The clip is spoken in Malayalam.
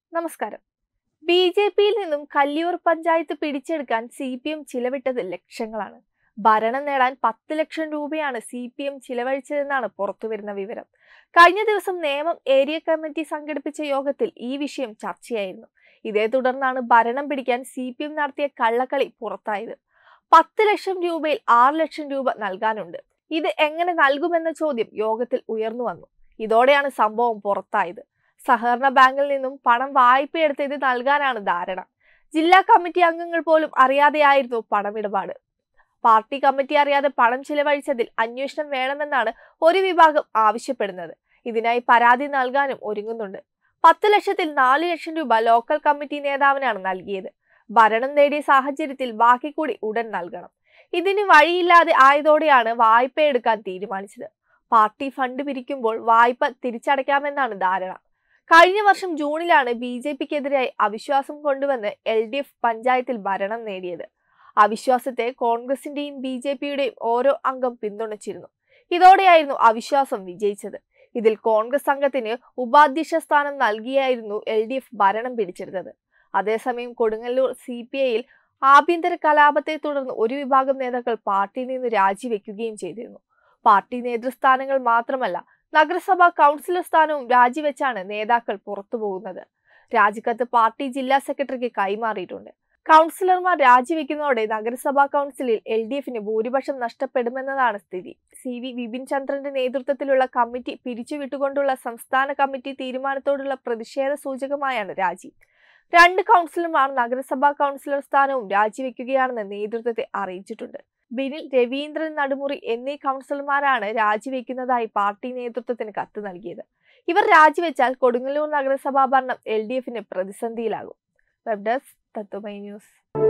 നമസ്കാരം. ബി.ജെ.പിയിൽ നിന്നും കല്ലിയൂർ പഞ്ചായത്ത് പിടിച്ചെടുക്കാൻ CPM ചിലവിട്ടത് ലക്ഷങ്ങളാണ്. ഭരണം നേടാൻ 10 ലക്ഷം രൂപയാണ് CPM ചിലവഴിച്ചതെന്നാണ് പുറത്തുവരുന്ന വിവരം. കഴിഞ്ഞ ദിവസം നേമം ഏരിയ കമ്മിറ്റി സംഘടിപ്പിച്ച യോഗത്തിൽ ഈ വിഷയം ചർച്ചയായിരുന്നു. ഇതേ തുടർന്നാണ് ഭരണം പിടിക്കാൻ CPM നടത്തിയ കള്ളക്കളി പുറത്തായത്. 10 ലക്ഷം രൂപയിൽ 6 ലക്ഷം രൂപ നൽകാനുണ്ട്. ഇത് എങ്ങനെ നൽകുമെന്ന ചോദ്യം യോഗത്തിൽ ഉയർന്നു വന്നു. ഇതോടെയാണ് സംഭവം പുറത്തായത്. സഹകരണ ബാങ്കിൽ നിന്നും പണം വായ്പയെടുത്ത് ഇത് നൽകാനാണ് ധാരണ. ജില്ലാ കമ്മിറ്റി അംഗങ്ങൾ പോലും അറിയാതെയായിരുന്നു പണമിടപാട്. പാർട്ടി കമ്മിറ്റി അറിയാതെ പണം ചിലവഴിച്ചതിൽ അന്വേഷണം വേണമെന്നാണ് ഒരു വിഭാഗം ആവശ്യപ്പെടുന്നത്. ഇതിനായി പരാതി നൽകാനും ഒരുങ്ങുന്നുണ്ട്. 10 ലക്ഷത്തിൽ 4 ലക്ഷം രൂപ ലോക്കൽ കമ്മിറ്റി നേതാവിനാണ് നൽകിയത്. ഭരണം നേടിയ സാഹചര്യത്തിൽ ബാക്കി കൂടി ഉടൻ നൽകണം. ഇതിന് വഴിയില്ലാതെ ആയതോടെയാണ് വായ്പയെടുക്കാൻ തീരുമാനിച്ചത്. പാർട്ടി ഫണ്ട് പിരിക്കുമ്പോൾ വായ്പ തിരിച്ചടയ്ക്കാമെന്നാണ് ധാരണ. കഴിഞ്ഞ വർഷം ജൂണിലാണ് BJPക്കെതിരായി അവിശ്വാസം കൊണ്ടുവന്ന് LDF പഞ്ചായത്തിൽ ഭരണം നേടിയത്. അവിശ്വാസത്തെ കോൺഗ്രസിന്റെയും BJPയുടെയും ഓരോ അംഗം പിന്തുണച്ചിരുന്നു. ഇതോടെയായിരുന്നു അവിശ്വാസം വിജയിച്ചത്. ഇതിൽ കോൺഗ്രസ് അംഗത്തിന് ഉപാധ്യക്ഷ സ്ഥാനം നൽകിയായിരുന്നു LDF ഭരണം പിടിച്ചെടുത്തത്. അതേസമയം കൊടുങ്ങല്ലൂർ CPIയിൽ ആഭ്യന്തര കലാപത്തെ തുടർന്ന് ഒരു വിഭാഗം നേതാക്കൾ പാർട്ടിയിൽ നിന്ന് രാജിവെക്കുകയും ചെയ്തിരുന്നു. പാർട്ടി നേതൃസ്ഥാനങ്ങൾ മാത്രമല്ല, നഗരസഭാ കൗൺസിലർ സ്ഥാനവും രാജിവെച്ചാണ് നേതാക്കൾ പുറത്തുപോകുന്നത്. രാജിക്കത്ത് പാർട്ടി ജില്ലാ സെക്രട്ടറിക്ക് കൈമാറിയിട്ടുണ്ട്. കൗൺസിലർമാർ രാജിവെക്കുന്നതോടെ നഗരസഭാ കൗൺസിലിൽ LDFന് ഭൂരിപക്ഷം നഷ്ടപ്പെടുമെന്നതാണ് സ്ഥിതി. CV വിപിൻ ചന്ദ്രന്റെ നേതൃത്വത്തിലുള്ള കമ്മിറ്റി പിരിച്ചുവിട്ടുകൊണ്ടുള്ള സംസ്ഥാന കമ്മിറ്റി തീരുമാനത്തോടുള്ള പ്രതിഷേധ സൂചകമായാണ് രാജി. 2 കൗൺസിലർമാർ നഗരസഭാ കൗൺസിലർ സ്ഥാനവും രാജിവെക്കുകയാണെന്ന് നേതൃത്വത്തെ അറിയിച്ചിട്ടുണ്ട്. ബിനിൽ, രവീന്ദ്രൻ നടുമുറി എന്നീ കൗൺസിലർമാരാണ് രാജിവെക്കുന്നതായി പാർട്ടി നേതൃത്വത്തിന് കത്ത് നൽകിയത്. ഇവർ രാജിവെച്ചാൽ കൊടുങ്ങല്ലൂർ നഗരസഭാ ഭരണം LDFന് പ്രതിസന്ധിയിലാകും. Web desk Tatwamayi news.